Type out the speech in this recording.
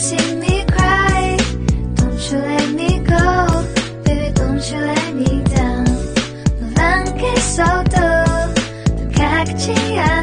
see me cry. Don't you let me go, baby, don't you let me down. 넌 안겠어도 더 가깝지 않아.